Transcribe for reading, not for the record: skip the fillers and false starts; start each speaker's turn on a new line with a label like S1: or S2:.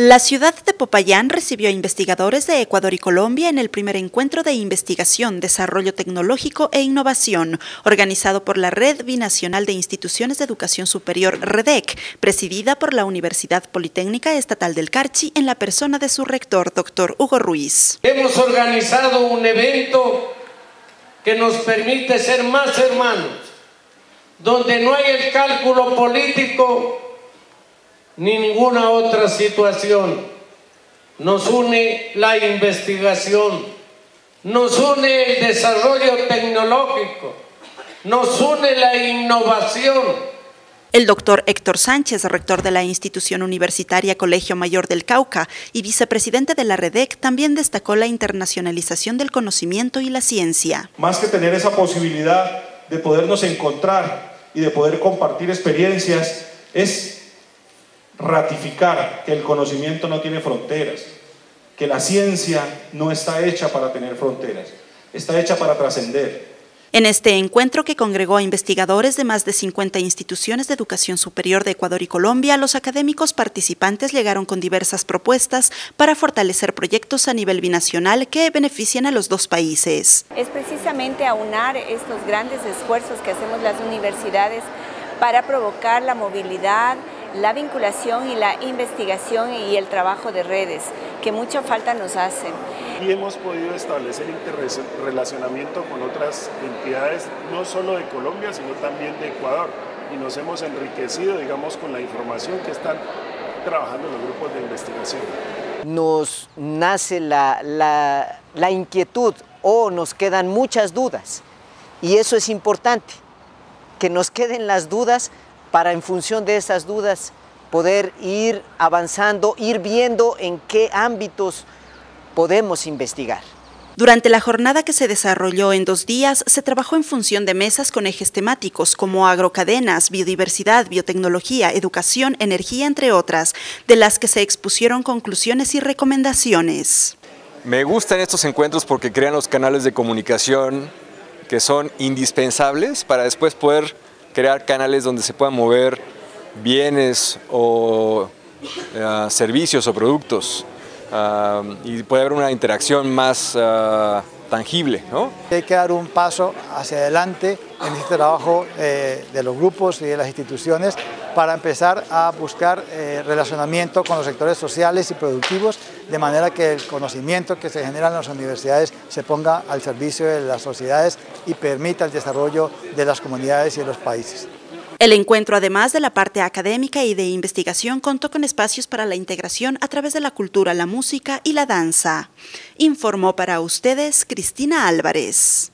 S1: La ciudad de Popayán recibió a investigadores de Ecuador y Colombia en el primer encuentro de investigación, desarrollo tecnológico e innovación, organizado por la Red Binacional de Instituciones de Educación Superior, REDEC, presidida por la Universidad Politécnica Estatal del Carchi, en la persona de su rector, doctor Hugo Ruiz.
S2: Hemos organizado un evento que nos permite ser más hermanos, donde no hay el cálculo político ni ninguna otra situación. Nos une la investigación, nos une el desarrollo tecnológico, nos une la innovación.
S1: El doctor Héctor Sánchez, rector de la institución universitaria Colegio Mayor del Cauca y vicepresidente de la REDEC, también destacó la internacionalización del conocimiento y la ciencia.
S3: Más que tener esa posibilidad de podernos encontrar y de poder compartir experiencias, es ratificar que el conocimiento no tiene fronteras, que la ciencia no está hecha para tener fronteras, está hecha para trascender.
S1: En este encuentro, que congregó a investigadores de más de 50 instituciones de educación superior de Ecuador y Colombia, los académicos participantes llegaron con diversas propuestas para fortalecer proyectos a nivel binacional que beneficien a los dos países.
S4: Es precisamente aunar estos grandes esfuerzos que hacemos las universidades para provocar la movilidad, la vinculación y la investigación y el trabajo de redes, que mucha falta nos hacen.
S5: Y hemos podido establecer interrelacionamiento con otras entidades, no solo de Colombia, sino también de Ecuador. Y nos hemos enriquecido, digamos, con la información que están trabajando los grupos de investigación.
S6: Nos nace la inquietud o nos quedan muchas dudas. Y eso es importante, que nos queden las dudas para en función de esas dudas poder ir avanzando, ir viendo en qué ámbitos podemos investigar.
S1: Durante la jornada, que se desarrolló en 2 días, se trabajó en función de mesas con ejes temáticos como agrocadenas, biodiversidad, biotecnología, educación, energía, entre otras, de las que se expusieron conclusiones y recomendaciones.
S7: Me gustan estos encuentros porque crean los canales de comunicación que son indispensables para después poder crear canales donde se puedan mover bienes o servicios o productos y puede haber una interacción más tangible, ¿no?
S8: Hay que dar un paso hacia adelante en este trabajo de los grupos y de las instituciones para empezar a buscar relacionamiento con los sectores sociales y productivos, de manera que el conocimiento que se genera en las universidades se ponga al servicio de las sociedades y permita el desarrollo de las comunidades y de los países.
S1: El encuentro, además de la parte académica y de investigación, contó con espacios para la integración a través de la cultura, la música y la danza. Informó para ustedes Cristina Álvarez.